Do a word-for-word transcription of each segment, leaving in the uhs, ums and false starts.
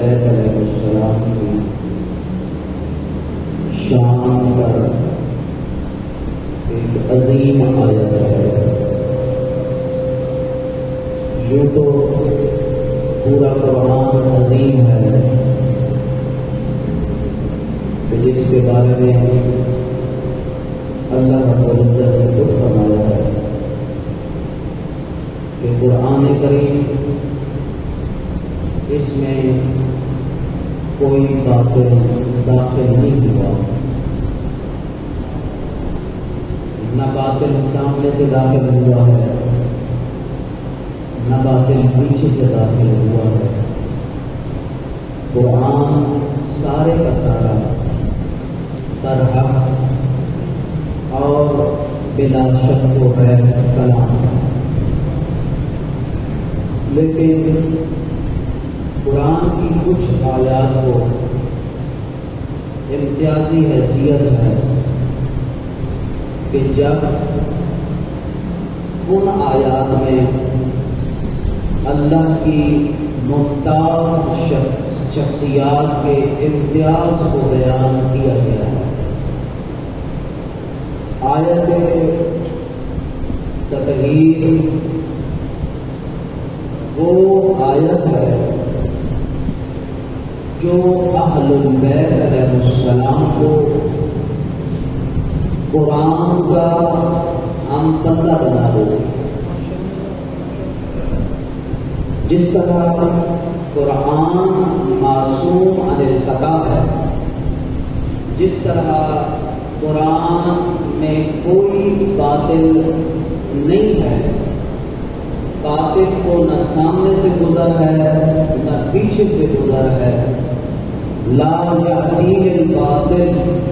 بیت علیہ السلام کی شان پر ایک عظیم آیت ہے. یوں تو پورا قرآن عظیم ہے کہ جس کے بارے میں اللہ رب العزت نے خود فرمایا ہے کہ قرآن کریم اس میں کوئی باطل داخل نہیں ہوا، نہ باطل سامنے سے داخل ہوا ہے نہ باطل پیچھے سے داخل ہوا ہے. قرآن سارے کا سارا برحق اور بلا شک و ہے کلام. لیکن قرآن کی کچھ آیات کو امتیازی حیثیت ہے کہ جب ان آیات میں اللہ کی ممتاز شخصیات کے امتیاز کو بیان کیا گیا ہے. آیت تطہیر وہ آیت ہے جو اہل البیت علیہ السلام کو قرآن کا ہم بندہ بنا دے. جس طرح قرآن معصوم عن الخطا ہے، جس طرح قرآن میں کوئی باطل نہیں ہے، باطل کو نہ سامنے سے گزر ہے نہ پیچھے سے گزر ہے. لا یأتیہ الباطل،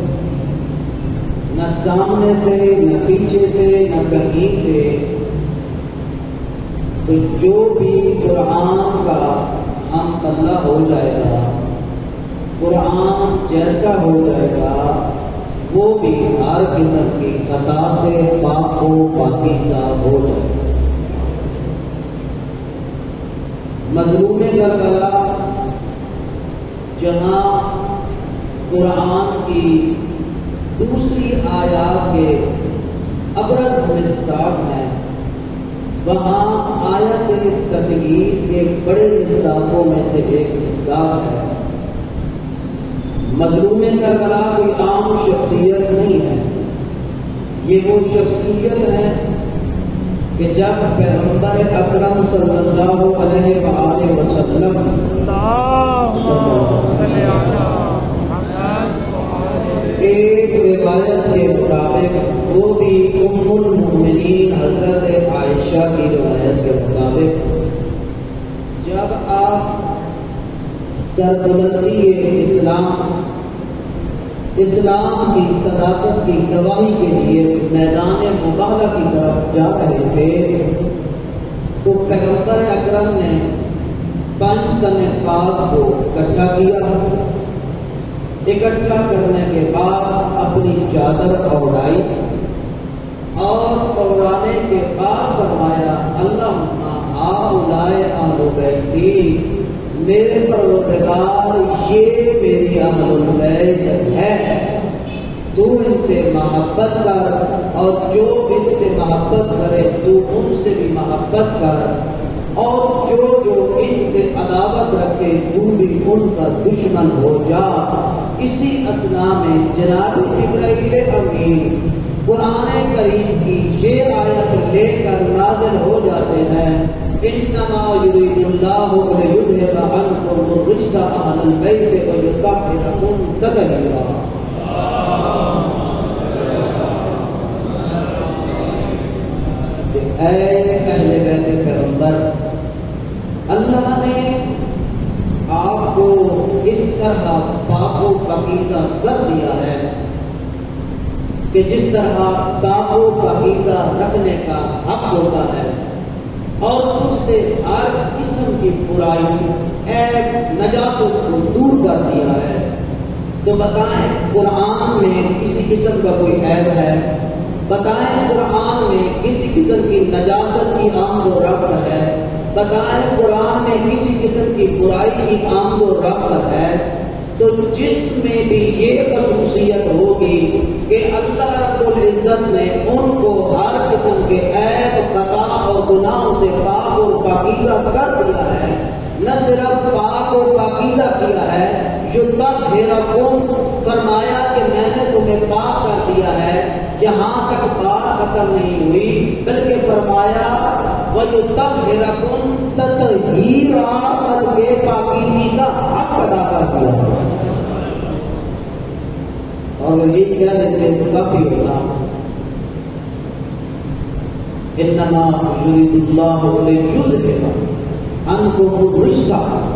نہ سامنے سے نہ پیچھے سے نہ کہیں سے. تو جو بھی قرآن کا ہم پلہ ہو جائے گا، قرآن جیسا ہو جائے گا، وہ بھی ہر قسم کی خطا سے پاک و پاکیزہ ہو جائے گا. مظلوم کربلا جہاں قرآن کی دوسری آیات کے ابرز مصداق ہیں، وہاں آیت تطہیر کے بڑے مصداقوں میں سے ایک مصداق ہے. مظلوم کربلا کوئی عام شخصیت نہیں ہے، یہ وہ شخصیت ہے کہ جب پیغمبر اکرم صلی اللہ علیہ وآلہ وسلم ایک روایت کے مطابق، وہ بھی ام المؤمنین حضرت عائشہ کی روایت کے مطابق، جب آپ سربلندی اسلام اسلام کی صداقت کی گواہی کے لیے میدان مباہلہ کی طرف جا رہے تھے، تو پیغمبر اکرم نے پانچ تن پاک کو اکٹھا کیا. اکٹھا کرنے کے بعد اپنی چادر اوڑائی اور اوڑانے کے بعد فرمایا اللہم ہؤلاء اہل بیتی، میرے پروردگار یہ میری اہل البیت ہے، تو ان سے محبت کر اور جو ان سے محبت کرے تو ان سے بھی محبت کر، اور جو جو ان سے عداوت رکھے تو بھی ان کا دشمن ہو جا. اسی اثنا میں جناب جبرائیل امین قرآن کریم کی یہ آیت لے کر نازل ہو جاتے ہیں. انما یرید اللہ لیذھب عنکم الرجس اہل البیت ویطہرکم تطہیرا. اے اہل بیت پیغمبر، اللہ نے آپ کو اس طرح پاک و پاکیزہ کر دیا ہے کہ جس طرح پاک و پاکیزہ رکھنے کا حق ہوتا ہے، اور تجھ سے ہر قسم کی برائی ایب نجاست کو دور کر دیا ہے. تو بتائیں قرآن میں کسی قسم کا کوئی عیب ہے؟ بتائیں قرآن میں کسی قسم کی نجاست کی آمد و رفت ہے؟ بتائیں قرآن میں کسی قسم کی برائی کی آمد و رفت جس میں بھی یہ خصوصیت ہوگی کہ اللہ رب العزت نے ان کو ہر قسم کے عیب خطا اور گناہوں سے پاک اور پاکیزہ کر دیا ہے، نہ صرف پاک اور پاکیزہ کیا ہے، جو تب ہیراکون فرمایا کہ میں نے تمہیں پاک کر دیا ہے، یہاں تک بات ختم نہیں ہوئی بلکہ فرمایا وہ تب ہیراکون تطہیرا، بلکہ پاکیزگی کا حق ادا کر دیا۔ اور اگر یہ کہہ دیتے تو کافی ہوتا، انما یرید اللہ لیذہب عنکم الرجس،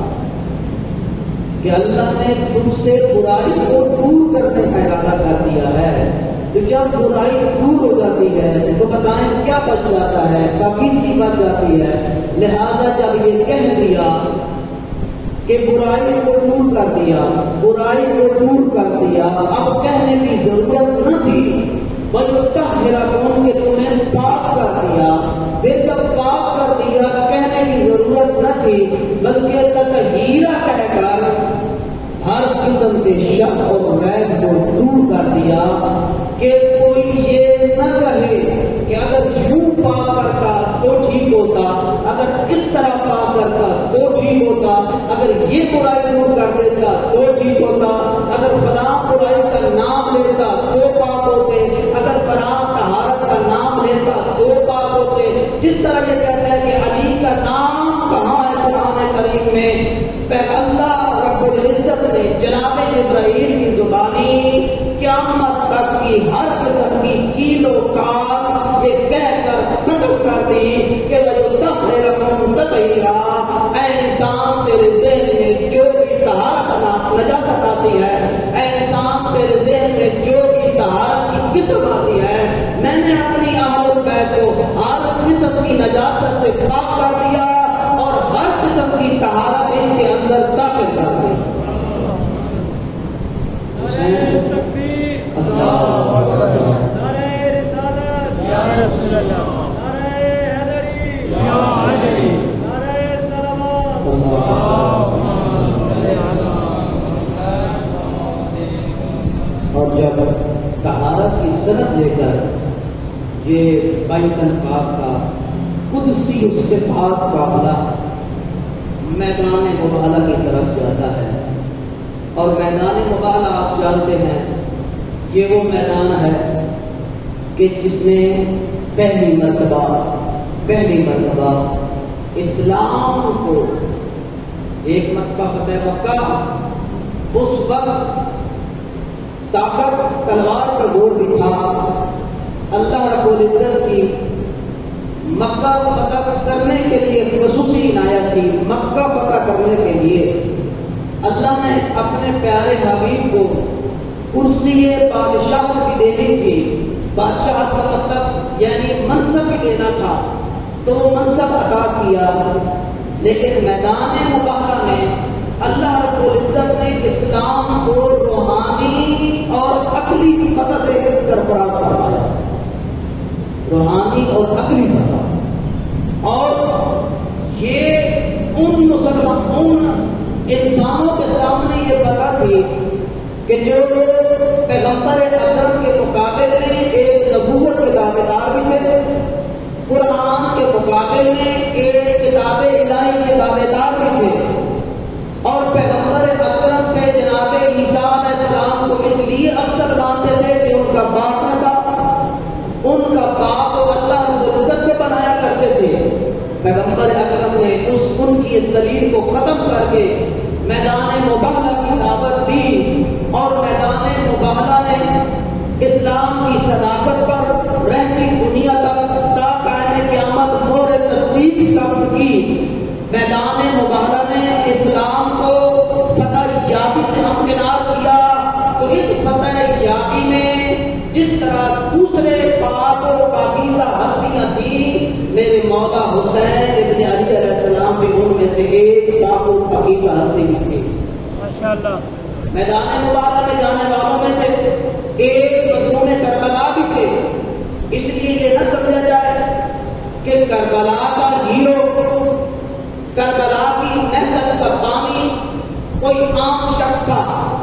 کہ اللہ نے تم سے برائی کو دور کرنے کا ارادہ کر دیا ہے۔ تو جب برائی دور ہو جاتی ہے تو بتائیں کیا بچ جاتا ہے؟ پاکیزگی بچ جاتی ہے۔ لہذا جب یہ کہہ دیا کہ برائی کو دور کر دیا، برائی کو دور کر دیا، اب کہنے کی ضرورت نہ تھی، وَيُطَهِّرَكُمْ کہ تمہیں پاک کر دیا۔ پھر جب پاک کر دیا کہنے کی ضرورت نہ تھی، بلکہ تطہیرا کہہ کر ہر قسم کے شک اور ریب کو دور کر دیا کہ کوئی یہ نہ کہے کہ اگر یوں پاک کرتا تو ٹھیک ہوتا، اگر اس طرح پاک کرتا تو ٹھیک ہوتا، اگر یہ برائی دور کر دیتا تو ٹھیک ہوتا، اگر فلاں برائی کا نام لیتا تو پاک ہوتے، اگر فلاں طہارت کا نام لیتا تو پاک ہوتے۔ جس طرح یہ کہتا ہے کہ علی کا نام کہاں ہے قرآن کریم میں، پہ اللہ رب العزت نے جناب جبرائیل کی زبانی قیامت تک کی ہر قسم کی کیل و کال یہ کہہ کر ختم کر دی کہ وَيُطَهِّرَكُمْ تَطْهِيرًا، اے انسان تیرے ذہن میں جو بھی طہارت نجاست آتی ہے، اے انسان تیرے ذہن میں جو بھی طہارت کی قسم آتی ہے، میں نے اپنی اہل البیت کو ہر قسم کی نجاست سے پاک کر دیا اور ہر قسم کی طہارت ان کے اندر داخل کر دی۔ اور جب طہارت کی سند لے کر یہ بیت پاک کا قدسی الصفات کا عملہ میدان مباہلہ کی طرف جاتا ہے، اور میدان مباہلہ آپ جانتے ہیں یہ وہ میدان ہے کہ جس میں پہلی مرتبہ پہلی مرتبہ اسلام کو ایک مرتبہ فتح مکہ، اس وقت طاقت تلوار کا گور بھی تھا، اللہ رب العزت کی مکہ فتح کرنے کے لیے خصوصی عنایت تھی۔ مکہ فتح کرنے کے لیے اللہ نے اپنے پیارے حبیب کو کرسی بادشاہ کی دینی تھی، بادشاہ کا مطلب یعنی منصب بھی دینا تھا، تو وہ منصب عطا کیا، لیکن میدان مباہلہ میں اللہ رب العزت نے اسلام کو روحانی اور عقلی فتح سے سرفراز کروایا، روحانی اور عقلی فتح۔ اور یہ ان مسلمان ان انسانوں کے سامنے یہ بتا تھی کہ جو پیغمبر اکرم کے مقابلے میں ایک نبوت کے دعوے دار بھی تھے، قرآن کے مقابلے میں ایک کتاب الہی کے دعوے دار بھی تھے، اور پیغمبر اکرم سے جناب عیسیٰ علیہ السلام کو اس لیے افضل مانتے تھے کہ ان کا باپ نہ تھا، ان کا باپ اللہ رب العزت کو بنایا کرتے تھے۔ پیغمبر اکرم نے اس ان کی اس دلیل کو ختم کر کے میدان مباہلہ کی دعوت دی، اور میدان مباہلہ نے اسلام کی صداقت پر رہتی دنیا تک تا قائم قیامت مہر تصدیق ثبت کی۔ میدان مباہلہ نے اسلام کو فتح یابی سے ہمکنار کیا، تو اس فتح یابی میں جس طرح دوسرے پاک و پاکیزہ ہستیاں تھیں، میرے مولا حسین ابن علی علیہ السلام بھی ان میں سے ایک پاک و پاکیزہ ہستی تھی۔ ماشاءاللہ میدان مباہلہ میں جانے والوں میں سے ایک مظلوم کربلا بھی تھے، اس لیے یہ نہ سمجھا جائے کہ کربلا کا ہیرو، کربلا کی محضر کا بانی کوئی عام شخص تھا،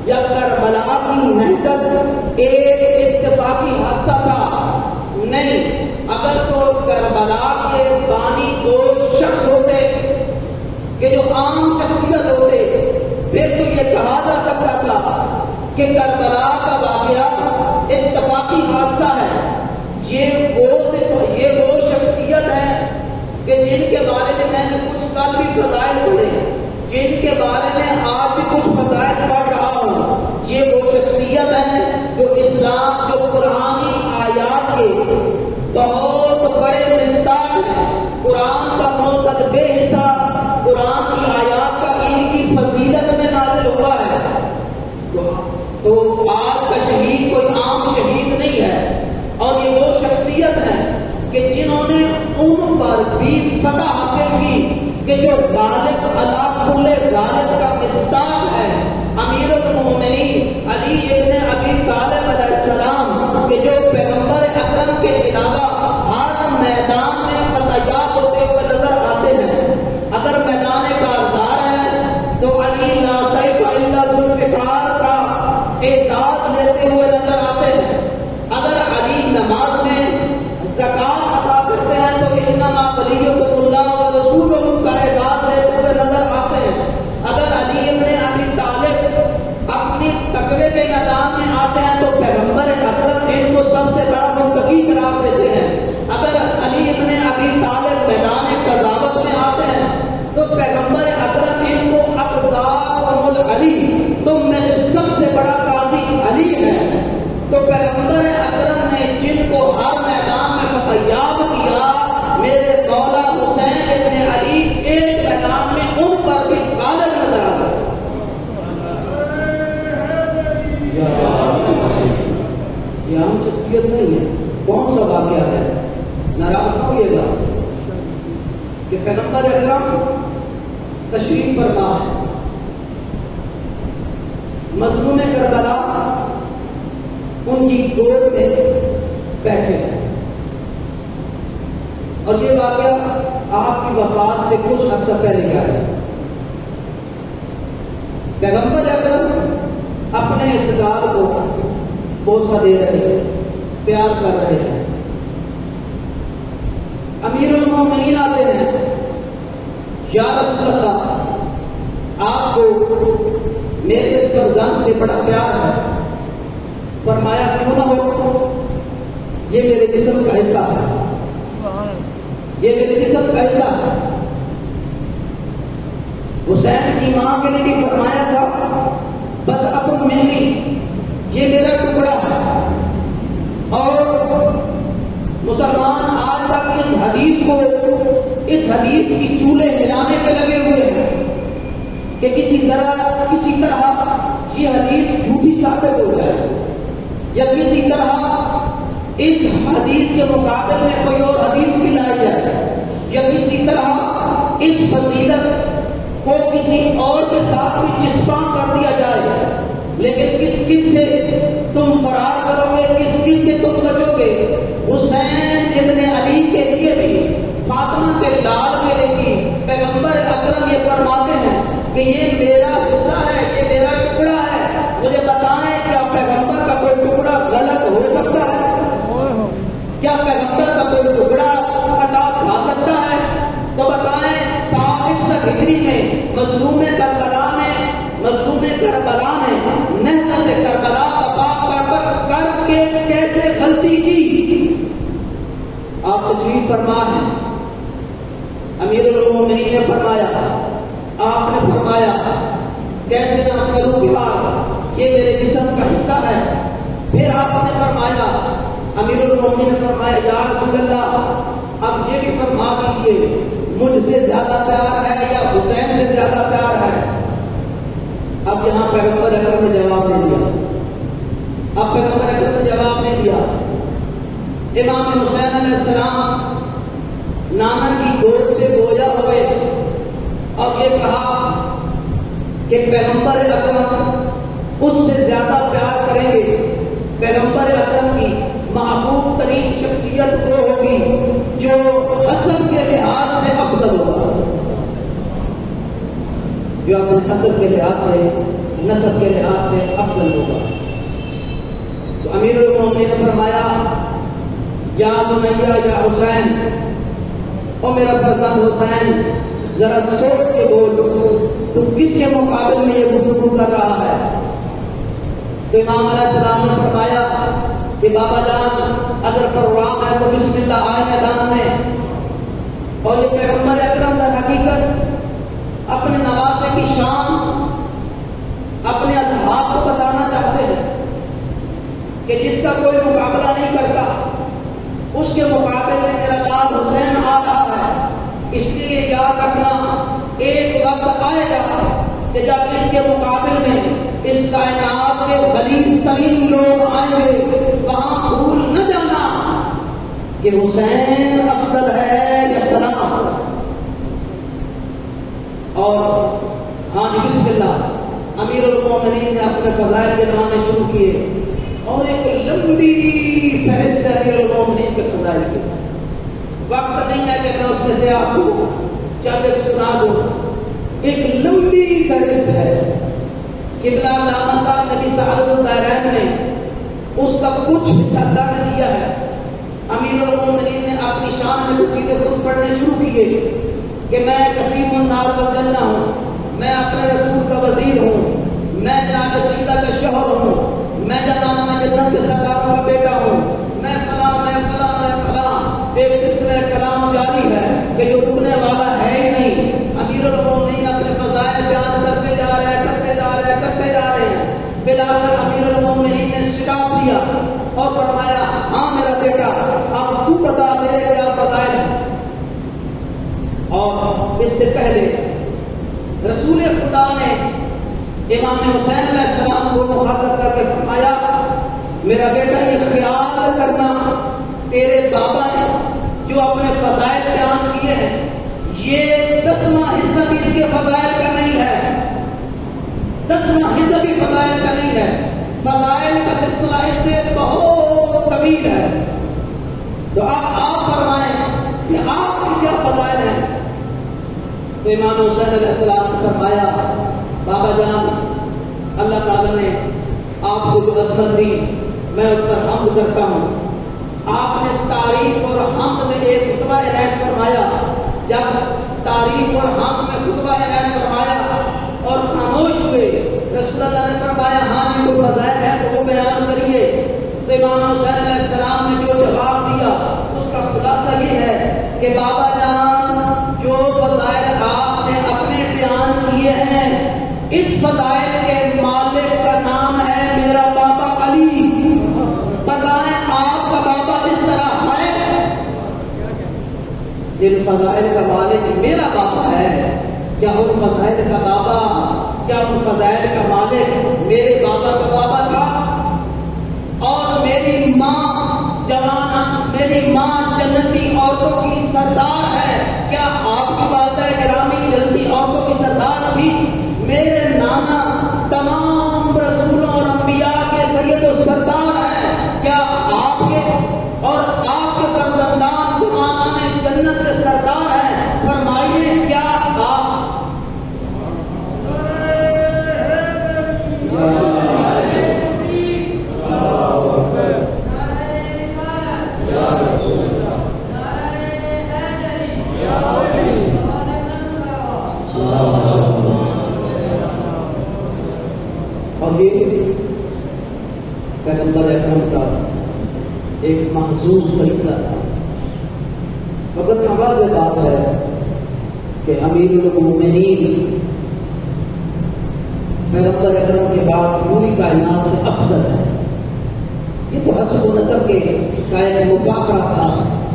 یا کربلا کی نہضت ایک اتفاقی حادثہ تھا؟ نہیں. اگر تو کربلا کے بانی دو شخص ہوتے کہ جو عام شخصیت ہوتے پھر تو یہ کہا جا سکتا تھا کہ کربلا کا واقعہ اتفاقی حادثہ ہے. یہ وہ صرف یہ وہ شخصیت ہے کہ جن کے بارے میں میں نے کچھ کل بھی فضائل پڑھے، جن کے بارے میں آج بھی کچھ فضائل پڑھ رہا ہوں. یہ وہ شخصیت ہے جو اسلام جو قرآنی آیات کے بہت بڑے مصداق ہیں. قرآن کا معتدل حصہ قرآن کی آیات کا ان کی فضیلت میں نازل ہوا ہے. تو آج کا شہید کوئی عام شہید نہیں ہے، اور یہ وہ شخصیت ہے کہ جنہوں نے ان پر بھی فتح حاصل کی کہ جو غالب علی کل غالب کا مصداق ہے. امیر المومنین علی ابن ابی طالب علیہ السلام کہ جو پیغمبر اکرم کے علاوہ ہر میدان میں فتح یاب ہوتے ہوئے نظر آتے ہیں. اگر میدان کارزار ہے تو علی لا سیف الا ذوالفقار کا اعزاز لیتے ہوئے نظر آتے ہیں. اگر علی نماز میں زکات ادا کرتے ہیں تو انما ولیکم اللہ و رسولہ کا اعزاز لیتے ہوئے نظر آتے ہیں. اگر علی ابن ابی طالب اپنی تقوی کے میدان میں آتے ہیں تو پیغمبر اکرم ان کو سب سے بڑا متقی قرار دیتے ہیں. اگر علی ابن ابی طالب میدان قضاوت میں آتے ہیں تو پیغمبر اکرم ان کو اقضاء العلی تم میں سے سب سے بڑا قاضی علی ہے. تو پیغمبر اکرم نے جن کو ہر میدان میں فتح یاب کیا، میرے مولا حسین ابن علی ایک میدان میں ان پر بھی غالب نظر آتا ہے. یہ عام شخصیت نہیں ہے. کون سا واقعہ ہے؟ ناراض ہوئیے گا کہ پیغمبر اکرم تشریف فرما ہے، مظلوم کربلا ان کی گود میں بیٹھے ہیں، اور یہ واقعہ آپ کی وفات سے کچھ عرصہ پہلے کا ہے. پیغمبر اکرم اپنے استقبال کو بوسہ دے رہے ہیں، پیار کر رہے ہیں. امیر المومنین آتے ہیں، یا رسول اللہ آپ کو میرے اس فرزند سے بڑا پیار ہے. فرمایا کیوں نہ ہو، یہ میرے جسم کا حصہ ہے، یہ میرے جسم کا حصہ ہے. حسین کی ماں کے لیے بھی فرمایا تھا بس اپن منی، یہ میرا ٹکڑا ہے. اور مسلمان آج تک اس حدیث کو اس حدیث کی چولہے ملانے پہ لگے ہوئے ہیں کہ کسی طرح کسی طرح یہ حدیث جھوٹی ثابت ہو جائے، یا کسی طرح اس حدیث کے مقابل میں کوئی اور حدیث بھی لائی جائے، یا کسی طرح اس فضیلت کو کسی اور کے ساتھ بھی چسپاں کر دیا جائے. لیکن کس کس سے تم فرار کرو گے، کس کس سے تم بچو گے؟ حسین ابن علی کے لیے بھی، فاطمہ کے لال کے لیے بھی پیغمبر اکرم یہ فرماتے ہیں کہ یہ میرا حصہ ہے، یہ میرا ٹکڑا ہے. مجھے بتائیں کیا پیغمبر کا کوئی ٹکڑا غلط ہو سکتا ہے؟ کیا پیغمبر کا کوئی ٹکڑا خطا کھا سکتا ہے؟ تو بتائیں سات اکسٹھ ہجری میں مظلوم کربلا نے مظلوم کربلا نے نہضت کربلا کا پاک کر کے کیسے غلطی کی؟ آپ تشریف فرما ہیں. امیر المومنین نے فرمایا، آپ نے فرمایا کیسے نہ کروں بہار، یہ میرے جسم کا حصہ ہے. پھر آپ نے فرمایا، امیر المومنین نے فرمایا یا رسول اللہ اب یہ بھی فرما دیجیے مجھ سے زیادہ پیار ہے یا حسین سے زیادہ پیار ہے؟ اب یہاں پیغمبر اکرم نے جواب نہیں دیا. اب پیغمبر اکرم نے جواب نہیں دیا. امام حسین علیہ السلام نانا کی گود سے گویا ہوئے اور یہ کہا کہ پیغمبر اکرم اس سے زیادہ پیار کریں گے. پیغمبر اکرم کی محبوب ترین شخصیت وہ ہوگی جو حسب کے لحاظ سے افضل ہوگا. جو اپنے نسب کے لحاظ سے نسب کے لحاظ سے افضل ہوگا۔ تو امیر المومنین نے فرمایا یا بنیا یا حسین، او میرا فرزند حسین ذرا سوچ کے بول تو کس کے مقابل میں یہ گفتگو کر رہا ہے؟ تو امام علیہ السلام نے فرمایا کہ بابا جان اگر پروگرام ہے تو بسم اللہ آئے میدان میں۔ اور یہ پیغمبر اکرم در حقیقت اپنے نواسے کی شان اپنے اصحاب کو بتانا چاہتے ہیں کہ جس کا کوئی مقابلہ نہیں کرتا اس کے مقابلے میں میرا لال حسین آ رہا ہے۔ اس لیے یاد رکھنا ایک وقت آئے گا کہ جب اس کے مقابل میں اس کائنات کے غلیظ ترین لوگ آئیں گے، وہاں بھول نہ جانا کہ حسین افضل ہے یا فلاں افضل۔ اور ہاں جی بسم اللہ، امیر المومنین نے اپنے فضائل کے نامے شروع کیے اور ایک لمبی فہرست ہے امیر المومنین کے فضائل کی۔ وقت نہیں ہے کہ میں اس میں سے آپ کو چند ایک سنا دوں، ایک لمبی فہرست ہے۔ قبلہ علامہ صاحب نبی سعادت الدارین نے اس کا کچھ حصہ درج کیا ہے۔ امیر المومنین نے اپنی شان میں قصیدے خود پڑھنے شروع کیے کہ میں قسیم النار والجنہ ہوں، میں اپنے رسول کا وزیر ہوں، میں جناب سیدہ کا شوہر ہوں، میں جناب جنت کے سرداروں کا بیٹا ہوں، میں فلاں میں فلاں میں فلاں۔ ایک سلسلہ کلام جاری ہے کہ جو رکنے والا ہے ہی نہیں۔ امیر المومنین اپنے فضائل بیان کرتے جا رہے ہیں کرتے جا رہے ہیں کرتے جا رہے ہیں۔ بلا کر امیر المومنین نے سٹاپ دیا اور فرمایا ہاں میرا بیٹا اب تو بتا میرے کیا فضائل ہیں۔ اور اس سے پہلے رسول خدا نے امام حسین علیہ السلام کو مخاطب کر کے فرمایا میرا بیٹا یہ خیال کرنا تیرے بابا نے جو اپنے فضائل بیان کیے ہیں یہ دسواں حصہ بھی اس کے فضائل کا نہیں ہے، دسواں حصہ بھی فضائل کا نہیں ہے، فضائل کا سلسلہ اس سے بہت طویل ہے۔ تو آپ آپ فرمائیں کہ آپ کی کیا فضائل ہیں؟ تو امام حسین علیہ السلام نے فرمایا بابا جان اللہ تعالیٰ نے آپ کو جو عظمت دی میں اس پر حمد کرتا ہوں۔ آپ نے تعریف اور حمد میں ایک خطبہ اعلان فرمایا، جب تعریف اور حمد میں خطبہ اعلان فرمایا اور خاموش ہوئے، رسول اللہ نے فرمایا ہاں جی کوئی فضائل ہے تو وہ بیان کریے۔ تو امام حسین علیہ السلام نے جو جواب دیا اس کا خلاصہ یہ ہے کہ بابا جان جو فضائل آپ نے اپنے بیان کیے ہیں اس فضائل کے مالک کا نام ہے میرا بابا علی۔ بتائیں آپ کا بابا اس طرح ہے؟ جن فضائل کا مالک میرا بابا ہے، کیا ان فضائل کا بابا کیا ان فضائل کا مالک میرے بابا کا بابا تھا؟ اور میری ماں جوان میری ماں جنتی عورتوں کی سردار ہے، کیا آپ کی بات ہے گرامی جنتی عورتوں کی سردار تھی؟ میرے نانا تمام رسولوں اور انبیاء کے سید و سردار ہیں، کیا آپ کے اور آپ کے فرزندان تمام جنت کے سردار ہیں؟ فرمائیے کیا آپ اور یہ پیغمبر اکرم کا ایک مخصوص طریقہ تھا۔ مگر واضح بات ہے کہ امیر المومنین پیغمبر اکرم کے بعد پوری کائنات سے افضل ہے۔ یہ تو حسب و نسب کے کا ایک مفاخرہ تھا،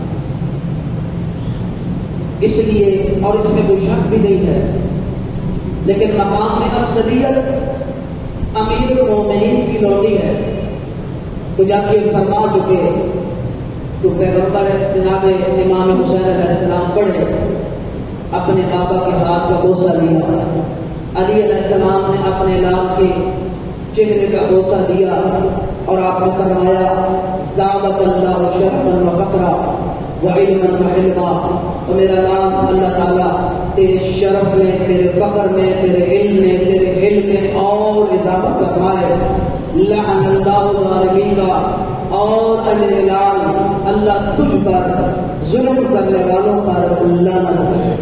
اس لیے اور اس میں کوئی شک بھی نہیں ہے، لیکن مقام میں افضلیت امیر المومنین کی لوٹی ہے۔ تو جب یہ فرما چکے تو پیغمبر جناب امام حسین علیہ السلام پڑھے، اپنے بابا کے ہاتھ کا بوسہ لیا، علی علیہ السلام نے اپنے لال کے چہرے کا بوسہ دیا اور آپ نے فرمایا زادک اللہ شرفا و فخرا و علما و علما، تو میرا نام اللہ تعالیٰ تیرے شرف میں، تیرے فخر میں، تیرے علم میں، تیرے علم میں اور اضافہ فرمائے۔ لعن اللہ الظالمین کا، اور اے میرے لال اللہ تجھ پر ظلم کرنے والوں پر اللہ نہ کرے۔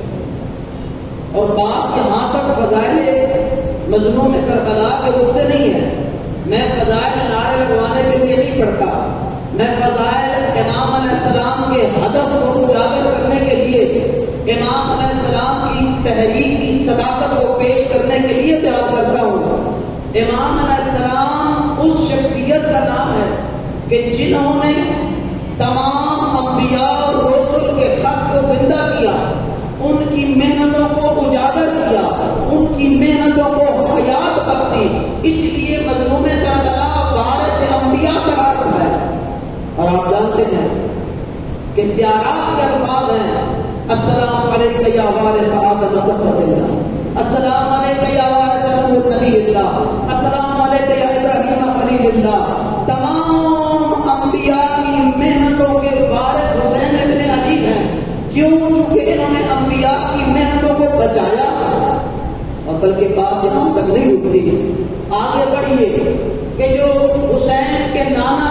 اور بات یہاں تک فضائل مظلوم میں کربلا کے رکتے نہیں ہیں۔ میں فضائل نعرے لگوانے کے لیے نہیں پڑھتا، میں فضائل امام علیہ السلام کے ہدف کو اجاگر کرنے کے لیے، امام علیہ السلام کی تحریک کی صداقت کو پیش کرنے کے لیے بیان کرتا ہوں۔ امام علیہ السلام اس شخصیت کا نام ہے کہ جنہوں نے تمام انبیاء اور رسل کے خط کو زندہ کیا، ان کی محنتوں کو اجاگر کیا، ان کی محنتوں کو حیات بخشی، اس لیے مظلوم کربلا وارث انبیاء قرار ہے۔ اور آپ جانتے ہیں کہ زیارات کے الفاظ ہیں، السلام علیکم یا وارث آدم صفوت اللہ، السلام علیکم یا وارث نبی اللہ، السلام علیکم یا ابراہیم خلیل اللہ۔ تمام انبیاء کی محنتوں کے وارث حسین ابن علی ہیں، کیوں؟ چونکہ انہوں نے انبیاء کی محنتوں کو بچایا۔ اور بلکہ بات یہاں تک نہیں رکتی، آگے بڑھیے کہ جو حسین کے نانا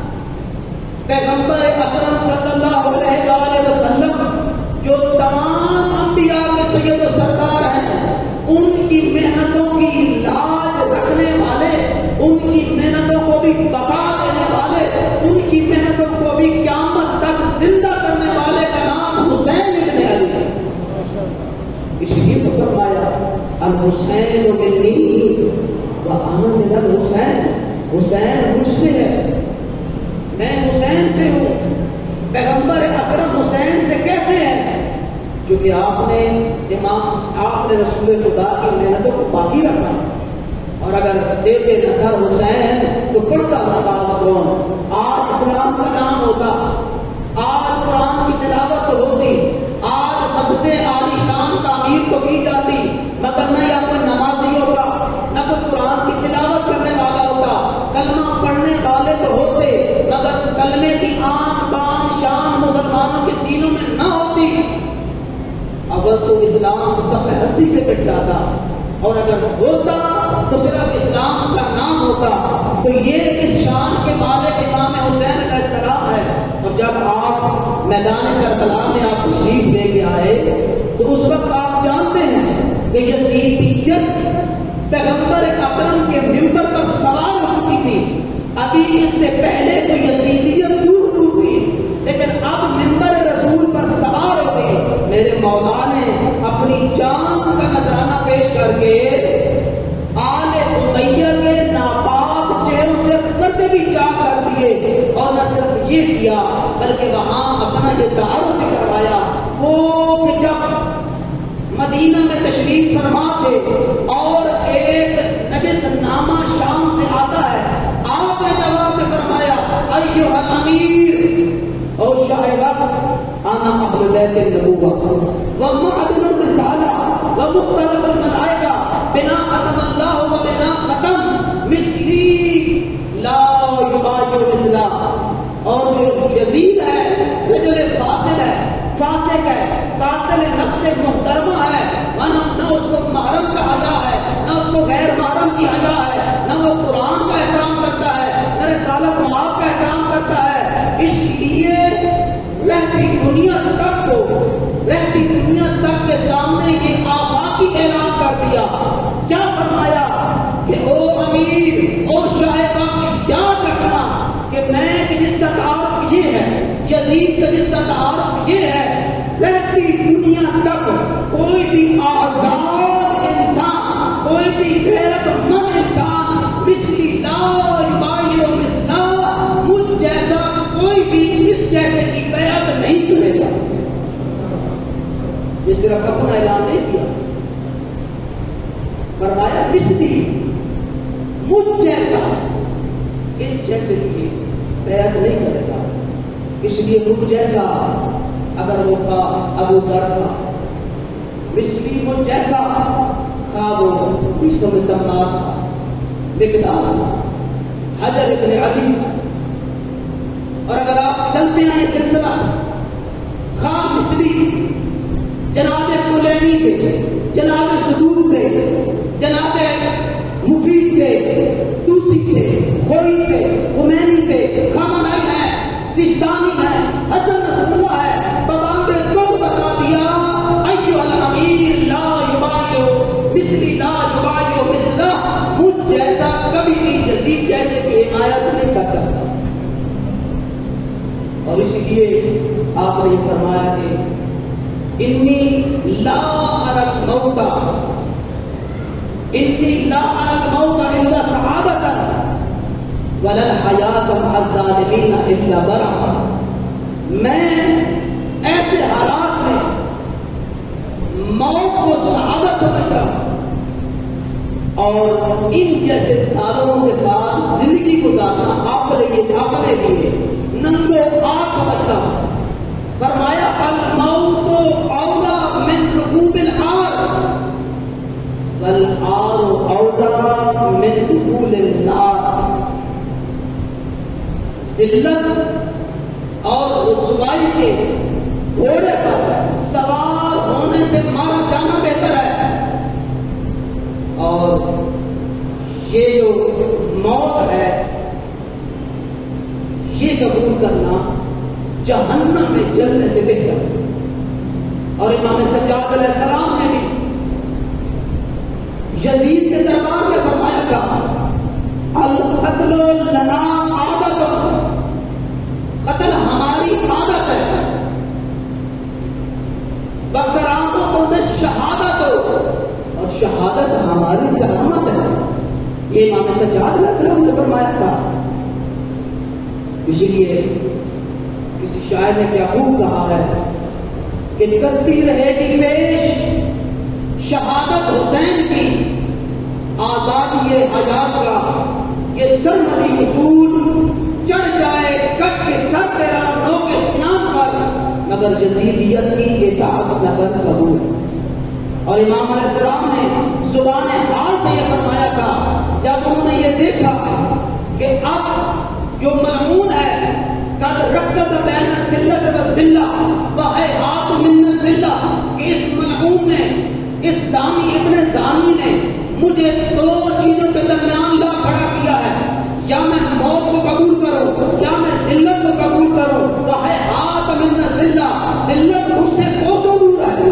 پیغمبر اکرم صلی اللہ علیہ وآلہ وسلم جو تمام انبیاء کے سید و سردار ہیں، ان کی محنتوں کی لاج رکھنے والے، ان کی محنتوں کو بھی بقا دینے والے، ان کی محنتوں کو بھی قیامت تک زندہ کرنے والے کا نام حسین ابن علی ہے۔ اس لیے تو فرمایا الحسین منی وانا من الحسین، حسین مجھ سے ہے، میں حسین سے ہوں۔ پیغمبر اکرم حسین سے کیسے ہے؟ کیونکہ آپ نے امام آپ نے رسول خدا کی محنتوں کو باقی رکھا۔ اور اگر دیتے نظر حسین تو پڑھتا نماز کون؟ آج اسلام کا نام ہوتا، آج قرآن کی تلاوت تو ہوتی، آج مسجد عالی شان تعمیر تو کی جاتی، مگر نہ یا کوئی نمازی ہوتا، نہ کوئی قرآن کی تلاوت کرنے والا ہوتا، کلمہ پڑھنے والے تو ہوتے، مگر کلمے کی آن بان شان مسلمانوں کے سینوں میں نہ ہوتی۔ اول تو اسلام سب ہستی سے کٹ جاتا، اور اگر ہوتا تو صرف اسلام کا نام ہوتا۔ تو یہ اس شان کے مالک امام حسین علیہ السلام ہے۔ اور جب آپ میدان کربلا میں آپ تشریف لے کے آئے تو اس وقت آپ جانتے ہیں کہ یزیدیت پیغمبر اکرم کے ممبر پر سوار ہو چکی تھی۔ ابھی اس سے پہلے تو یزیدیت دور دور تھی، لیکن اب ممبر رسول پر سوار ہو گئی۔ میرے مولا نے اپنی جان کا نذرانہ پیش کر کے آل امیہ کے ناپاک چہروں سے پردے بھی چاک کر دیے، اور نہ صرف یہ کیا بلکہ وہاں اپنا یہ تعارف بھی کروایا۔ وہ کہ جب مدینہ میں تشریف فرما تھے اور ایک نجس نامہ شام سے آتا ہے، آپ نے جواب میں فرمایا ایھا الامیر اور شاہ وقت انا اہل بیت النبوہ ومعدن الرسالہ ومختلف الملائکہ بنا ختم اللہ و بنا ختم مثلی لا یبایع مثلا۔ اور جو یزید ہے رجل فاسد ہے، فاسق ہے، قاتل نفس محترمہ ہے، نہ اس کو محرم کہا جا ہے، نہ اس کو غیر محرم کیا جا ہے، نہ وہ قرآن کا احترام کرتا ہے، نہ رسالت مآب کا احترام کرتا ہے۔ اس لیے رہتی دنیا تک کو رہتی دنیا تک کے سامنے یہ آفاقی اعلان کر دیا۔ کیا فرمایا کہ او امیر اور شاہ باقی یاد رکھنا کہ میں جس کا تعارف یہ ہے، یزید کا جس کا تعارف یہ ہے، رہتی دنیا تک کوئی بھی آزاد انسان، کوئی بھی غیرت مند انسان مثلی لا یبایع مثلا، مجھ جیسا کوئی بھی اس جیسے کی بیعت نہیں کرے گا۔ یہ صرف اپنا اعلان نہیں کیا، فرمایا مثلی مجھ جیسا اس جیسے کی بیعت نہیں کرے گا۔ اس لیے مجھ جیسا اگر وہ تھا ابو ذر تھا، مثلی مجھ جیسا خواب ہو بیسم تمام تھا، مقدار تھا، حجر ابن عدی تھا۔ اور اگر آپ چلتے ہیں یہ سلسلہ، خواب مثلی جناب کلینی تھے، جناب صدوق تھے، جناب مفید تھے، توسی تھے، خوئی تھے، خمینی تھے، خامنائی ہے، سستانی ہے، حسن رسول اللہ ہے، بابام نے خود بتا دیا ایو الامیر لا یبایو مثلی لا یبایو مثلہ، مجھ جیسا کبھی بھی یزید جیسے کی حمایت نہیں کر سکتا. اور اسی لیے آپ نے یہ فرمایا کہ انی لا اری الموت انی لا اری الموت الا صحابۃ ولا الحیات مع الظالمین الا برا. میں ایسے حالات میں موت کو شہادت سمجھتا اور ان جیسے سالوں کے ساتھ زندگی گزارنا اپنے لیے اپنے لیے ننگو آگ سمجھتا ہوں. فرمایا الموت اولا من رکوب العار والعار اولا من دخول النار. ذلت اور رسوائی کے گھوڑے پر سوار ہونے سے مارا جانا بہتر ہے، اور یہ جو موت ہے یہ قبول کرنا جہنم میں جلنے سے بہتر. اور امام سجاد علیہ السلام نے بھی یزید کے دربار میں فرمایا تھا القتل لنا عادت، قتل ہماری عادت ہے، بکرامتوں میں شہادت ہو، اور شہادت ہماری کرامت ہے. یہ امام سجاد علیہ السلام نے فرمایا تھا. اسی لیے کسی شاعر نے کیا خوب کہا ہے کہ کرتی رہے گی پیش شہادت حسین کی، آزادی حیات کا یہ سرمدی اصول، چڑھ جائے کٹ کے سر تیرا نو کے سیان پر، مگر یزیدیت کی اطاعت نگر قبول. اور امام علیہ السلام نے زبان حال سے یہ فرمایا تھا جب انہوں نے یہ دیکھا کہ اب جو ملعون ہے قد رکض بین الذلۃ والذلہ وہیہات من الذلہ، کہ اس ملعون نے، اس زانی ابن زانی نے مجھے دو چیزوں کے درمیان لا کھڑا کیا ہے، یا میں موت کو قبول کروں یا میں ذلت کو قبول کروں. وہیہات من الذلہ، ذلت مجھ سے کوسوں دور ہے.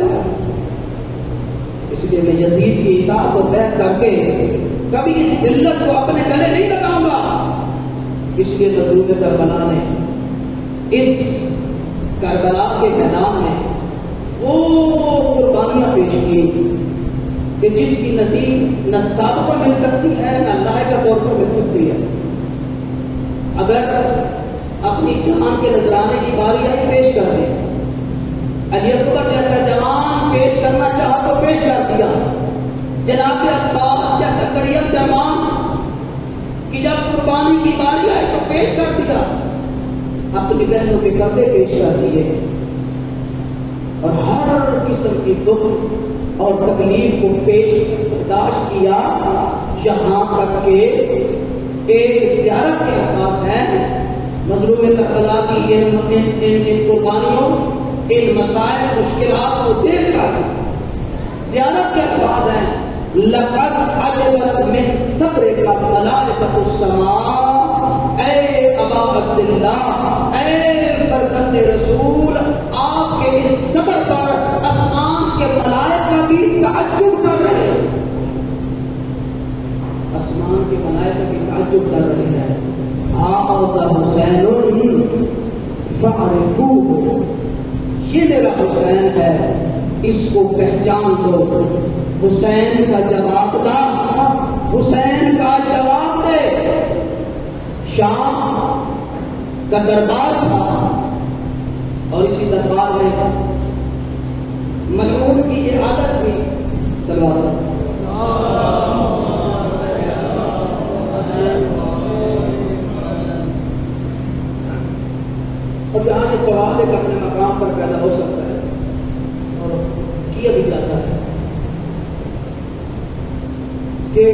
اس لیے میں یزید کی اطاعت کو بیعت کر کے کبھی اس ذلت کو اپنے گلے نہیں لگاؤں گا. اس لیے مظلوم کربلا نے اس کربلا کے میدان میں وہ قربانیاں پیش کی کہ جس کی نتیجہ نہ سابقہ مل سکتی ہے نہ لائق طور پر مل سکتی ہے. اگر اپنی جان کے نذرانے کی باری آئی پیش کر دیں. علی اکبر جیسا جوان پیش کرنا چاہا تو پیش کر دیا. جناب عباس جیسا کڑیل جوان کہ جب قربانی کی باری آئی تو پیش کر دیا، اپنی بہنوں کے کپڑے پیش کر دیے، اور ہر قسم کی دکھ اور تکلیف کو پیش برداشت کیا، یہاں تک کہ ایک زیارت کے اوقات ہے مظلوم کربلا کی ان, ان, ان, ان قربانیوں، ان مسائل مشکلات کو دیکھ کر زیارت کے الفاظ ہیں لقد عجبت من صبر کا ملائکۃ السماء، اے ابا عبداللہ، اے فرزند رسول، آپ کے اس صبر پر آسمان کے ملائکہ بھی تعجب کر رہے ہیں. آسمان کے ملائکہ بھی تعجب کر رہے ہیں. ھذا حسین فاعرفوہ، یہ میرا حسین ہے، اس کو پہچان دو. حسین کا جواب دا، حسین کا جواب دے. شام کا دربار تھا اور اسی دربار میں ملعون کی یہ عادت تھی. سلوات اور یہاں یہ سوال ایک اپنے مقام پر پیدا ہو سکتا ہے اور کیا بھی جاتا ہے کہ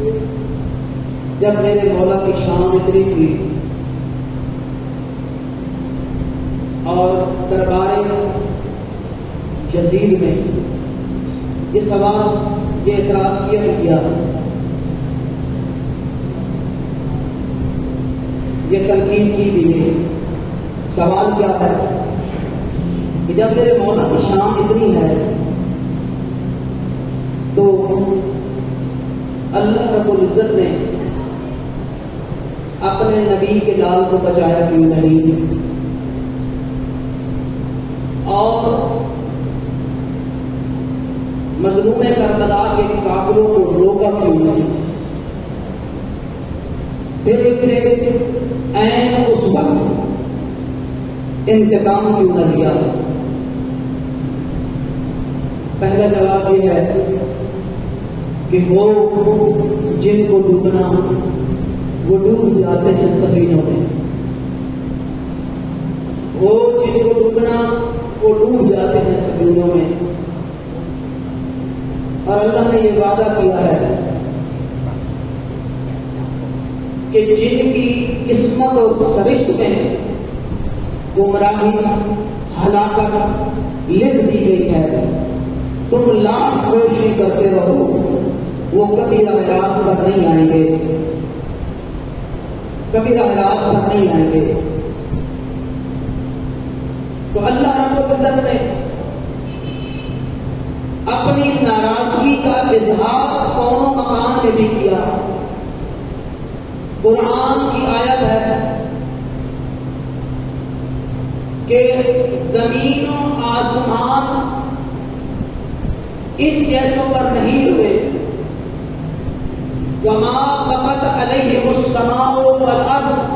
جب میرے مولا کی شان اتنی تھی اور دربار یزید میں یہ سوال یہ اعتراض کیا کیا یہ تنقید کی بھی ہے. سوال کیا ہے کہ جب میرے مولا کی شان اتنی ہے تو اللہ رب العزت نے اپنے نبی کے لال کو بچایا کیوں نہیں اور مظلوم کربلا کے کافروں کو روکا کیوں نہیں. پھر ان سے عین اس وقت انتقام کیوں نہ لیا. پہلا جواب یہ ہے کہ وہ جن کو ڈوبنا وہ ڈوب جاتے ہیں سفینوں میں. وہ جن کو ڈوبنا وہ ڈوب جاتے ہیں سفینوں میں. اور اللہ نے یہ وعدہ کیا ہے کہ جن کی قسمت اور سرشت میں گمراہی ہلاکت لکھ دی گئی ہے تم لاکھ کوشش کرتے رہو وہ کبھی راہ راست پر نہیں آئیں گے کبھی راہ راست پر نہیں آئیں گے. تو اللہ رب العزت نے اپنی ناراضگی کا اظہار کون و مکان میں بھی کیا. قرآن کی آیت ہے کہ زمین و آسمان ان جیسوں پر نہیں ہوئے. وما بقت علیہم السماء والارض.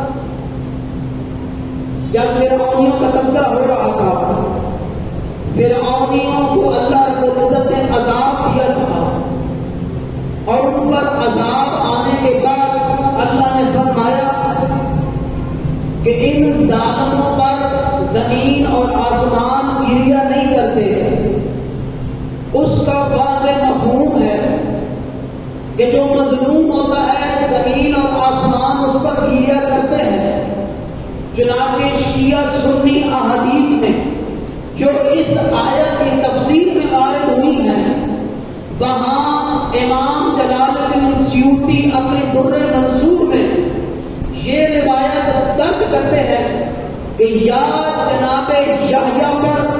جب فرعونیوں کا تذکرہ ہو رہا تھا فرعونیوں کو اللہ رب العزت نے عذاب دیا تھا اور ان پر عذاب آنے کے بعد اللہ نے فرمایا کہ ان ظالموں پر زمین اور آسمان گریا نہیں کرتے. اس کا واضح مفہوم ہے کہ جو مظلوم ہوتا ہے زمین اور آسمان اس پر گریا کرتے ہیں. چنانچہ شیعہ سنی احادیث میں جو اس آیت کی تفسیر میں وارد ہوئی ہیں وہاں امام جلال الدین سیوطی اپنے در منصور میں یہ روایت درج کرتے ہیں کہ یا جناب یحییٰ پر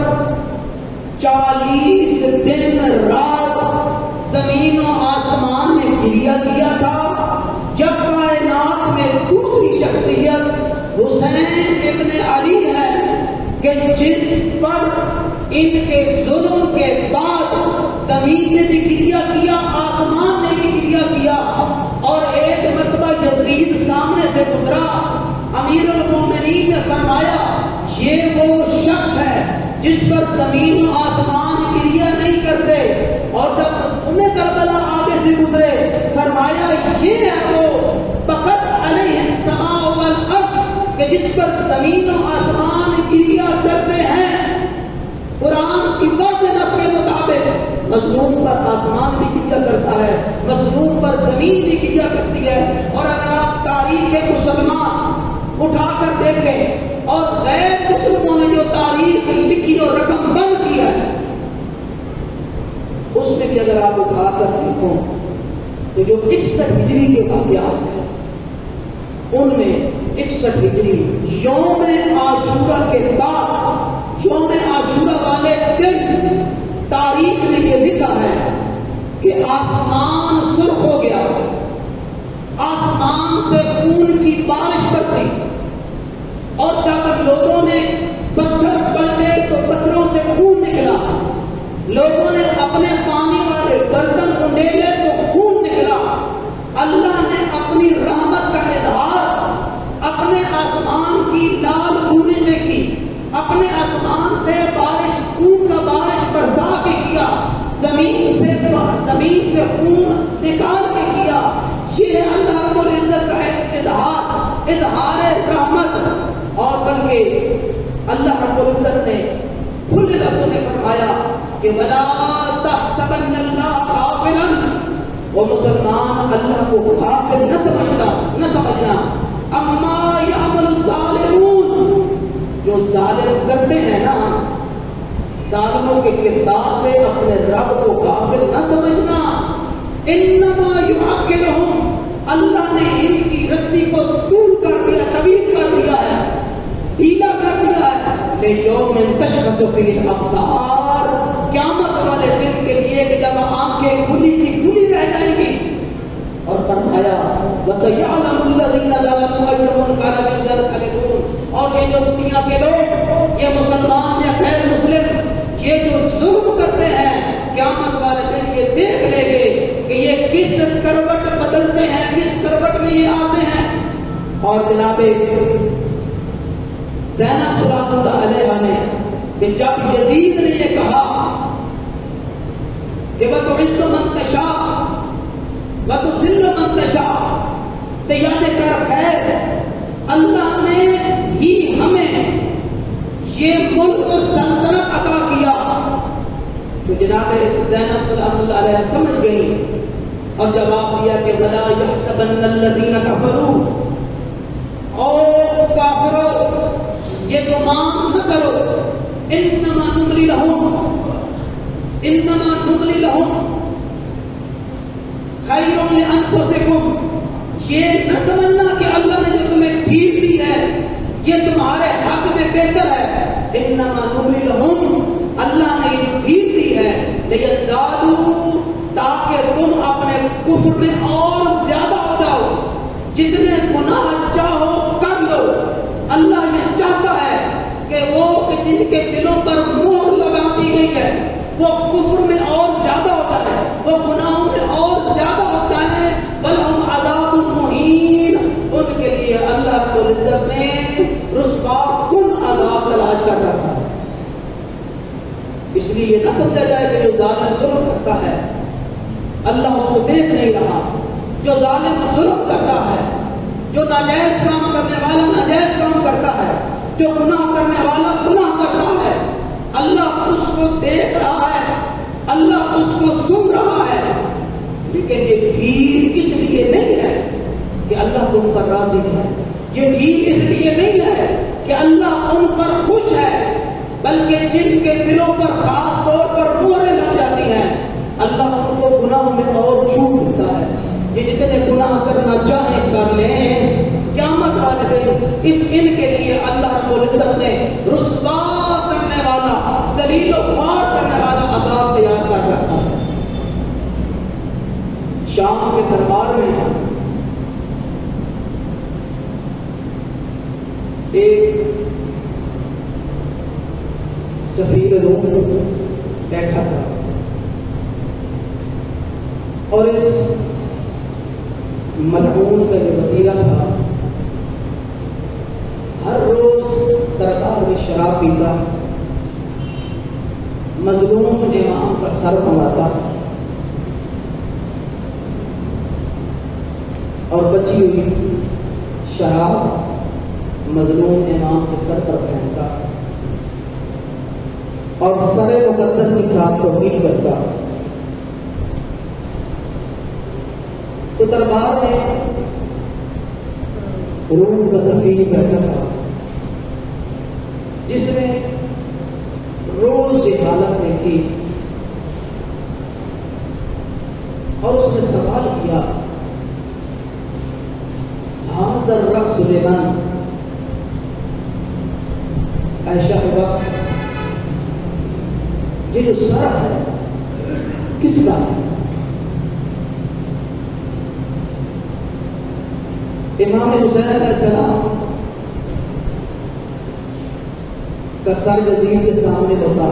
چالیس دن رات زمین و آسمان نے گریا کیا تھا. جب کائنات میں دوسری شخصیت حسین ابن علی ہے کہ جس پر ان کے ظلم کے بعد زمین نے بھی گریا کیا آسمان نے بھی گریا کیا. اور ایک مرتبہ یزید سامنے سے گزرا امیر المومنین نے فرمایا یہ وہ شخص ہے جس پر زمین و آسمان گریا نہیں کرتے. اور جب انہیں کربلا آگے سے گزرے فرمایا یہ ہے وہ بقت علیہ السماء والارض کہ جس پر زمین و آسمان گریا کرتے ہیں. قرآن کی واضح نص کے مطابق مظلوم پر آسمان بھی گریا کرتا ہے مظلوم پر زمین بھی گریا کرتی ہے. اور اگر آپ تاریخ مسلمان اٹھا کر دیکھیں اور غیر مسلموں نے جو تاریخ لکھی اور رقم بند کی ہے اس میں بھی اگر آپ اٹھا کر دیکھو تو جو اکسٹھ ہجری کے واقعات ہیں ان میں اکسٹھ ہجری یوم عاشورہ کے بعد یوم عاشورہ والے دن تاریخ میں یہ لکھا ہے کہ آسمان سرخ ہو گیا آسمان سے خون کی بارش برسی اور جب لوگوں نے پتھر پلٹے تو پتھروں سے خون نکلا. لوگوں نے اپنے پانی والے برتن انڈیلے تو خون نکلا. اللہ نے اپنی رحمت کا اظہار اپنے آسمان کی لال خونی سے کی اپنے آسمان سے بارش خون کا بارش برسا کے کیا زمین سے زمین سے خون نکال کے کیا. یہ اللہ رب العزت کا اظہار اظہار رحمت. اور بلکہ اللہ رب العزت نے کھل لفظوں میں فرمایا کہ ولا تحسبن اللہ غافلا وہ مسلمان اللہ کو غافل نہ سمجھتا نہ سمجھنا اما یعمل الظالمون جو ظالم کرتے ہیں نا ظالموں کے کردار سے اپنے رب کو غافل نہ سمجھنا. انما یؤخرہم، اللہ نے ان کی رسی کو طول کر دیا، طویل کر دیا ہے، ڈھیلا کر دیا ہے. لیوم تشخص فیہ الابصار، قیامت والے دن کے لیے کہ جب آنکھیں کھلی کی کھلی رہ جائیں گی. اور فرمایا وَسَيَعْلَمُ الَّذِينَ ظَلَمُوا أَيُّ مُنقَلَبٍ يَنقَلِبُونَ، اور یہ جو دنیا کے لوگ، یہ مسلمان یا غیر مسلم، یہ جو ظلم کرتے ہیں، قیامت والے دن یہ دیکھ لیں گے کہ یہ کس کروٹ بدلتے ہیں، کس کروٹ میں یہ آتے ہیں. اور جناب زینب صلاح اللہ علیہ نے کہ جب یزید نے یہ کہا کہ وَتُعِزُّ مَن تَشَاءُ وَتُذِلُّ مَن تَشَاءُ، تو یاد کر خیر اللہ نے ہی ہمیں یہ ملک اور سلطنت عطا کیا. تو جناب زینب صلاح اللہ علیہ سمجھ گئی اور جواب دیا کہ وَلَا يَحْسَبَنَّ الَّذِينَ كَفَرُوا، اور کافروں یہ گمان نہ کرو، انما نملی لہم انما نملی لہم خیر لانفسکم، یہ نہ سمجھنا کہ اللہ نے جو تمہیں ڈھیل دی ہے یہ تمہارے حق میں بہتر ہے. انما نملی لہم، اللہ نے یہ ڈھیل دی ہے لیزدادوا، تاکہ تم اپنے کفر میں اور زیادہ ہو جاؤ. جتنے گناہ چاہو کر لو، اللہ یہ چاہتا ہے کہ وہ جن کے دلوں پر مہر لگا دی گئی ہے وہ کفر میں اور زیادہ ہوتا ہے، وہ گناہوں میں اور زیادہ ہوتا ہے. بل ہم عذاب مہین، ان کے لیے اللہ کو عزت میں رسوا کن عذاب تلاش کر رہا ہے. اس لیے یہ نہ سمجھا جائے کہ جو ظالم ظلم کرتا ہے اللہ اس کو دیکھ نہیں رہا. جو ظالم ظلم کرتا ہے، جو ناجائز کام کرنے والا ناجائز کام کرتا ہے، جو گناہ کرنے والا گناہ کرتا ہے، اللہ اس کو دیکھ رہا ہے، اللہ اس کو سن رہا ہے. لیکن یہ ڈھیل اس لیے نہیں ہے کہ اللہ تم پر راضی ہے، یہ ڈھیل اس لیے نہیں ہے کہ اللہ ان پر خوش ہے، بلکہ جن کے دلوں پر خاص طور پر مہریں لگ جاتی ہیں اللہ ان کو گناہوں میں اور چھوٹ دیتا ہے. یہ جتنے گناہ کرنا چاہیں کر لیں، قیامت والے دن اس ان کے لیے اللہ رب العزت نے رسوا کرنے والا، ذلیل و خوار کرنے والا عذاب تیار کر رکھا ہے. شام کے دربار میں ایک سفیر روم بیٹھا تھا اور اس ملعون کا جو وزیرہ تھا ہر روز دربار میں شراب پیتا، مظلوم امام کا سر منواتا اور بچی ہوئی شراب مظلوم امام کے سر پر پھینکتا اور سر مقدس کے ساتھ توہین کرتا. تو دربار میں روم کا سفیر بیٹھا تھا جس نے روز کی حالت دیکھی اور اس نے سوال کیا حاضر رقص سلیمان، عائشہ ہوگا یہ جو سر ہے کس کا ہے؟ امام حسین علیہ السلام کا سر یزید کے سامنے ہوتا،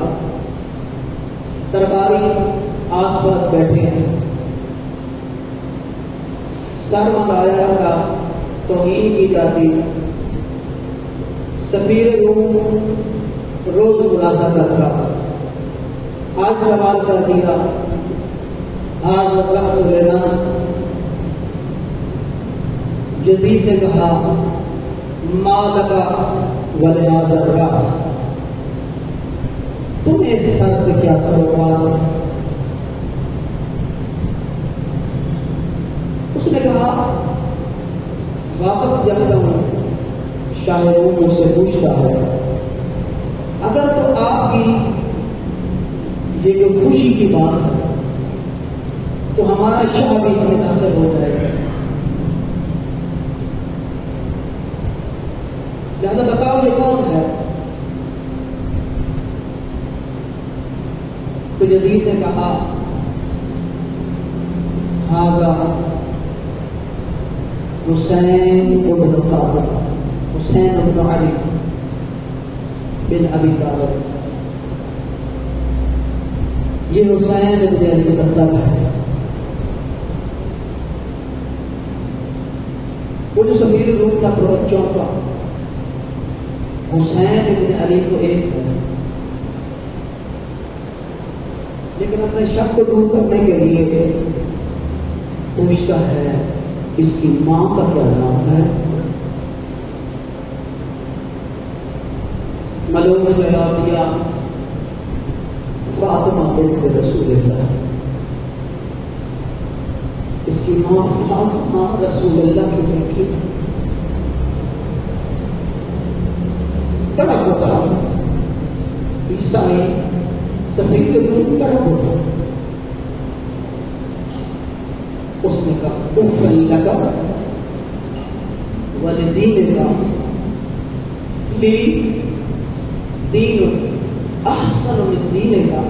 درباری آس پاس بیٹھے ہیں، سر منگایا کا توہین کی جاتی، سفیر روم روز ملازہ کرتا. آج سوال کر دیا آج اللہ سلیمان. یزید نے کہا ما لکا ولہذا الراس، تمہیں اس سر سے کیا سروکار ہے؟ اس نے کہا واپس جاتا ہوں شاید وہ مجھ سے پوچھتا ہے اگر تو آپ کی یہ کوئی خوشی کی بات ہے تو ہمارا شاہ بھی اس میں داخل ہو جائے گا. لہذا بتاؤ یہ کون ہے؟ تو یزید نے کہا ہاذا حسین بن طالب، حسین بن علی بن ابی طالب، یہ حسین بن علی کا سب ہے. وہ جو سفیر روم کا بہت چونکا، حسین بن علی تو ایک ہے، لیکن اپنے شک کو دور کرنے کے لیے پوچھتا ہے اس کی ماں کا کیا نام ہے؟ معلوم نے جواب دیا فاطمہ بنت رسول اللہ. اس کی ماں فاطمہ رسول اللہ کی بیٹی. بڑا ہوتا عیسائی سفید روم بڑا ہوتا. اس نے کہا اف لگا والدین کا لی دین احسن من دین کا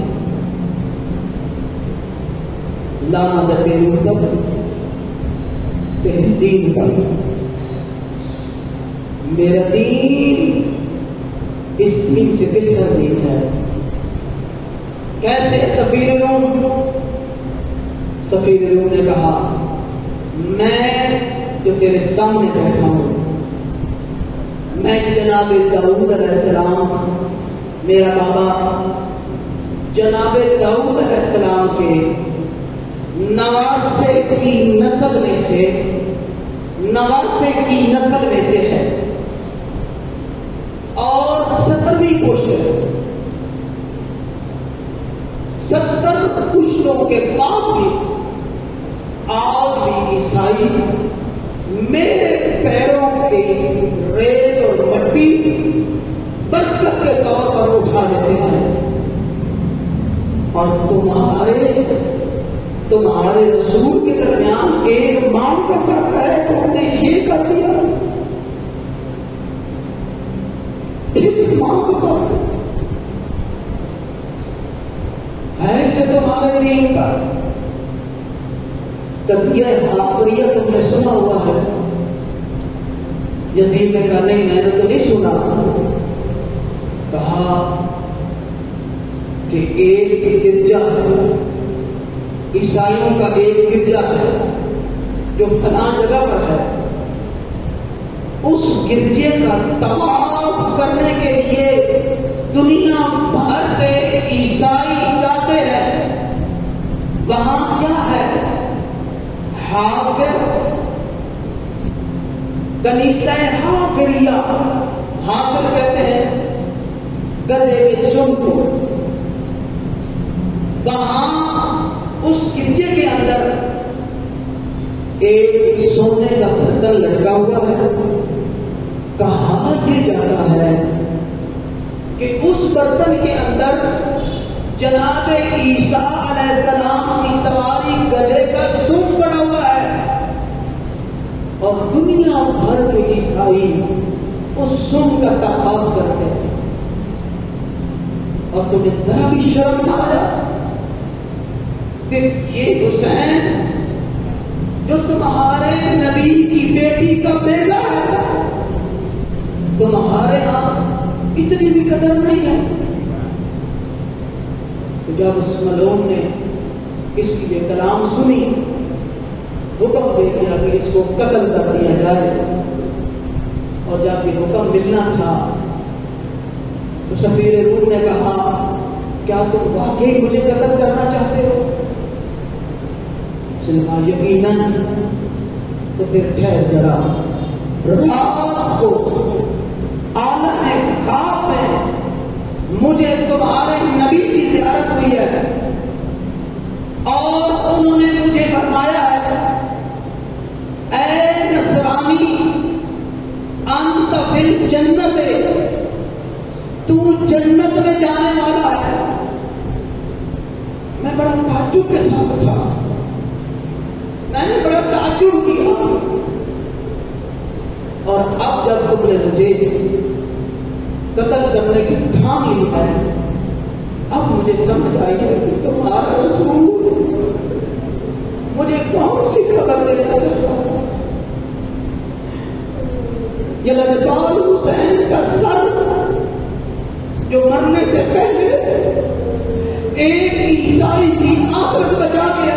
لانا دیر تب تیرے دین کا. میرا دین اس دین سے بہتر دین ہے. کیسے؟ سفیر روم سفیر روم نے کہا میں جو تیرے سامنے بیٹھا ہوں میں جناب داؤد علیہ السلام، میرا بابا جناب داؤد علیہ السلام کے نواسے کی نسل میں سے نواسے کی نسل میں سے ہے اور سترویں پشت ستر پشتوں کے بعد بھی آج بھی عیسائی میرے پیروں کے ریت اور مٹی برکت کے طور پر اٹھا لیتے ہیں اور تمہارے تمہارے رسول کے درمیان ایک ماں کا فرق ہے، تم نے یہ کر دیا. ایک ماں کا فرق ہے کہ تمہارے دین کا قضیہ حاقریہ تم نے سنا ہوا ہے. یزید نے کہا نہیں میں نے تو نہیں سنا. کہا کہ ایک گرجا عیسائیوں کا ایک گرجا ہے جو فلاں جگہ پر ہے، اس گرجے کا طواف کرنے کے لیے دنیا بھر سے عیسائی جاتے ہیں. وہاں کیا ہے؟ حافر، کنیسہ حافریہ. حافر کہتے ہیں گدھے کے سن کو. وہاں اس گرجے کے اندر ایک سونے کا برتن لٹکا ہوا ہے. کہا یہ جاتا ہے کہ اس برتن کے اندر جناب عیسیٰ علیہ السلام کی سواری گدھے کا سن پڑا ہوا ہے اور دنیا بھر کے عیسائی اس سن کا تعاون کرتے ہیں. اور تمہیں ذرا بھی شرم نہ آیا کہ یہ حسین جو تمہارے نبی کی بیٹی کا بیٹا ہے تمہارے ہاں اتنی بھی قدر نہیں ہے؟ تو جب اس ملعون نے اس کی یہ کلام سنی حکم دے دیا کہ اس کو قتل کر دیا جائے. اور جب یہ حکم ملنا تھا تو سفیر روم نے کہا کیا تم واقعی مجھے قتل کرنا چاہتے ہو؟ سنہا یقیناً. تو پھر ٹھہر ذرا. رات کو عالم خواب میں مجھے تمہارے نبی کی زیارت ہوئی ہے اور انہوں نے مجھے فرمایا ہے اے نصرانی انت فی الجنت، تو جنت میں جانے والا ہے. تعجب کے ساتھ تھا. میں نے بڑا تعجب کیا. اور اب جب تم نے مجھے قتل کرنے کی ٹھان لی ہے، اب مجھے سمجھ آئی ہے کہ تمہارا رسول مجھے کون سی خبر دے رہا تھا. یہ لجپال حسین کا سر جو مرنے سے پہلے ایک عیسائی کی آخرت بچا گیا.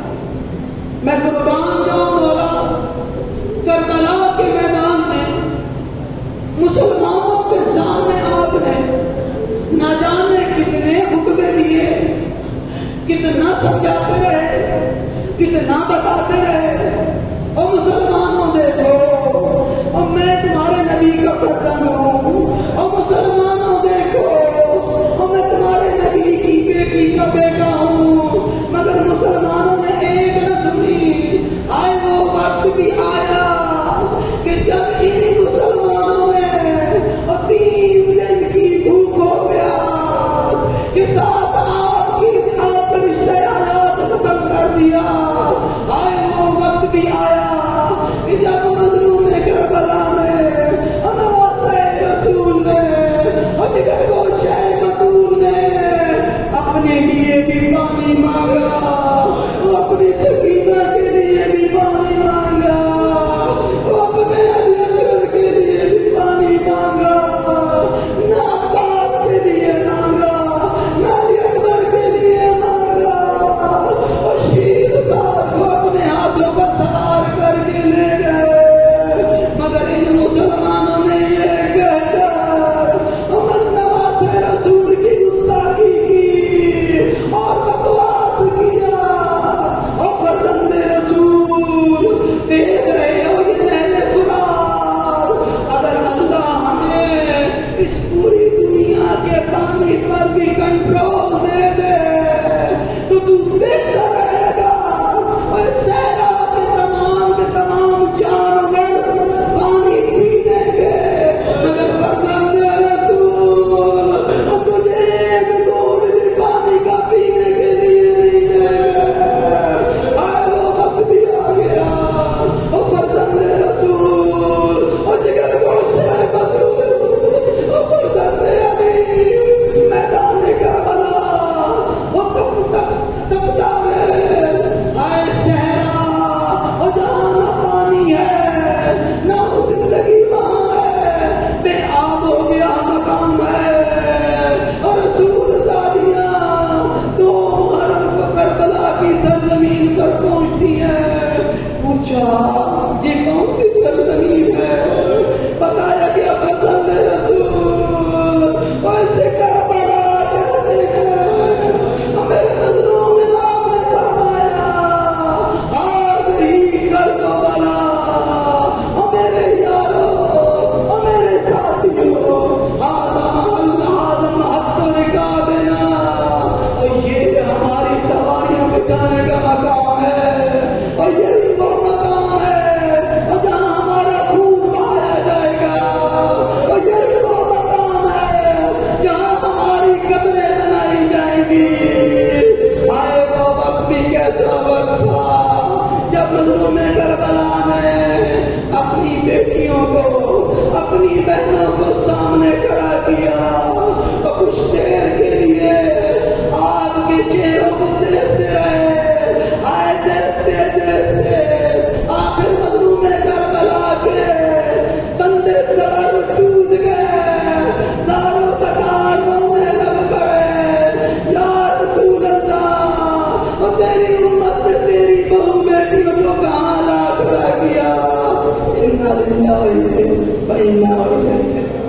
میں قربان جاؤں مولا، کربلا کے میدان میں مسلمانوں کے سامنے آپ نے نہ جانے کتنے حکمے دیے، کتنا سمجھاتے رہے، کتنا بتاتے رہے. اور مسلمانوں دیکھو، اور میں تمہارے نبی کا فرزند ہوں. اور مسلمانوں دیکھو، اور میں تمہارے نبی کی بیٹی کا بیٹا ہوں. مگر مسلمانوں نے ایک نہ سنی. آئے وہ وقت بھی آیا کہ جب ان مسلمانوں نے اور تین دن کی بھوک و پیاس کے ساتھ آپ کی آپ کا رشتہ حیات ختم کر دیا. آئے وہ وقت بھی آیا کہ جب مظلوم کربلا نے اور نواسۂ رسول نے اور جگر گوشہ بطول نے اپنے لیے بھی پانی مانگا، اپنی سکینہ کے لیے بھی پانی مانگا، اپنے علی اصغر کے لیے بھی پانی مانگا، نہ عباس کے لیے مانگا، نہ علی اکبر کے لیے مانگا. اور شیر کو اپنے ہاتھوں پر سوار کر کے لے گئے. مگر ان مسلمانوں نے یہ کہہ کر امن نواز رسول کی گستاخی کی اور بکواس کیا. اور فرزند رسول دیکھ رہے ہو یہ نہر فرات، اگر اللہ ہمیں اس پوری دنیا کے پانی پر بھی کنٹرول دے دے تو تو دیکھتا رہے گا. اور صحرا کے تمام کے تمام جانور پانی پینے کے، مگر فرزند رسول اور تجھے ایک گھونٹ بھی پانی کا پینے کے لیے نہیں دے گا. آئے وہ وقت بھی آ گیا. اور فرزند رسول اور جگر گوشہ بطول اور فرزند علی میدان کربلا وہ تب تک تبتا ہے. آئے صحرا اور جہاں نہ پانی ہے نہ زندگی وہاں ہے، بے آب ہو گیا مقام ہے. اور رسول زادیاں دو محرم کو کربلا کی سرزمین پر پہنچتی ہیں. پوچھا یہ کون سی سرزمین ہے؟ بتایا گیا فرزند رسول. ایسے کربلا کہتے ہیں میرے نظروں میں آپ نے فرمایا آج ہی کربلا. اور میرے یاروں اور میرے ساتھیوں، آدم آدم حد رکابنا، اور یہ ہماری سواریاں بٹھانے کا مقام ہے. اور یہ بھی وہ مقام ہے اور جہاں ہمارا خون بہایا جائے گا. اور یہ بھی وہ مقام ہے جہاں ہماری قبریں بنائی جائیں گی. آئے وہ وقت بھی کیسا وقت تھا جب مظلوم کربلا نے اپنی بیٹیوں کو، اپنی بہنوں کو سامنے کھڑا کیا اور کچھ دیر کے لیے آپ کے چہروں کو دیکھتے رہے. آئے دیکھتے دیکھتے آخر مظلوم کربلا کے بندے سر ٹوٹ گئے، زاروں تکار رونے لگ پڑے. یا رسول اللہ، اور تیری امت تیری بہو بیٹیوں کو کہاں لا کھڑا کیا. اِنَّا لِلَّهِ وَإِنَّا إِلَيْهِ